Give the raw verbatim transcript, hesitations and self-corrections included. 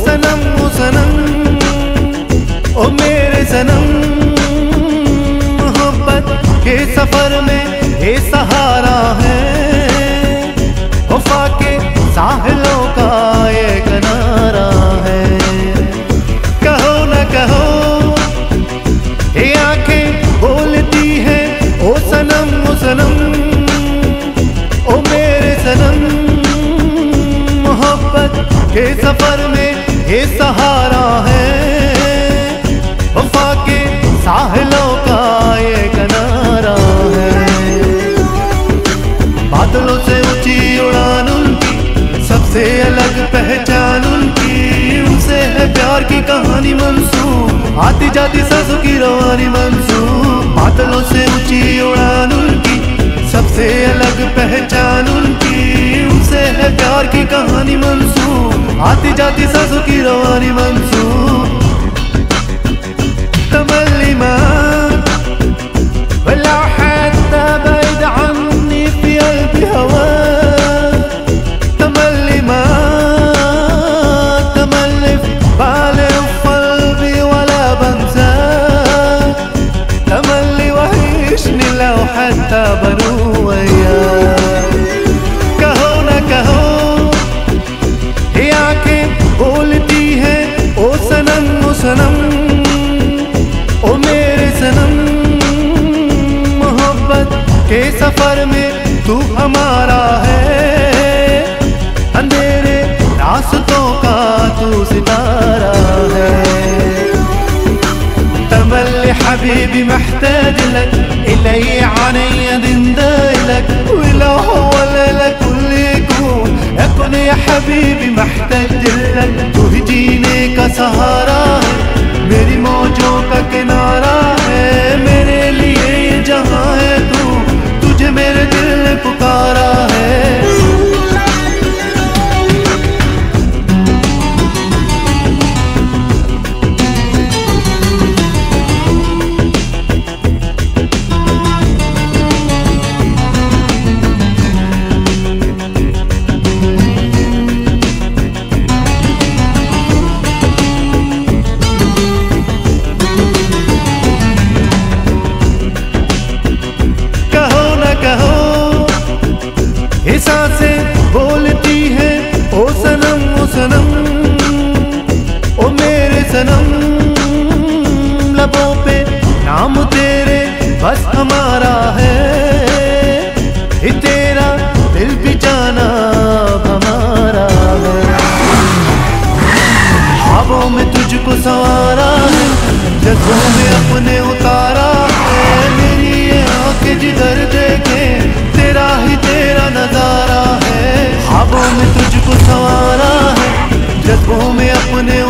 सनम ओ सनम ओ मेरे सनम, मोहब्बत के सफर में ये सहारा है, वफा के साहिलों का ये किनारा है। कहो न कहो ये आंखें बोलती है ओ सनम ओ सनम ओ मेरे सनम, मोहब्बत के सफर में ये सहारा है, वफा के साहिलों का ये किनारा है। बादलों से ऊंची उड़ान उनकी, सबसे अलग पहचान उनकी, उनसे है प्यार की कहानी मंसूब, आती जाती सांसों की रवानी मंसूब। बादलों से ऊंची उड़ान उनकी, सबसे अलग पहचान उनकी, उनसे है प्यार की कहानी मंसूब, आती जाती सांसों की रवानी मंसूब। तमल्ली मां वला हत्ता बैद अन्नी फी क़ल्बी हवा, तमल्ली मां तमल्ली बाले क़ल्बी वला बंसा, तमल्ली वहीशनी लौ हत्ता बनू वया। कहो न कहो ये आंखें बोलती है ओ सनम ओ सनम ओ मेरे सनम, मोहब्बत के सफर में तू हमारा है, अंधेरे रास्तों का तू सितारा है। तमल्ली हबीबी महताज लक इलैया अनैया जिंदा लक वला हुवा लक कुल यकून यकुन या हबीबी महताज लक, तू ही जीने का सहारा है, मेरी मौजों का किनारा है, मेरे लिए ये जहां है तू, तुझे मेरे दिल ने पुकारा है। सांसें बोलती है ओ सनम ओ सनम ओ मेरे सनम, लबों पे नाम तेरे बस हमारा है, ये तेरा दिल भी जाना हमारा है। ख्वाबों में तुझको संवारा है, जज्बों में अपने उतारा है, मेरी ये आंखें जिधर देखे तेरा ही तेरा नजारा है। ख्वाबों में तुझको संवारा है, जज्बों में अपने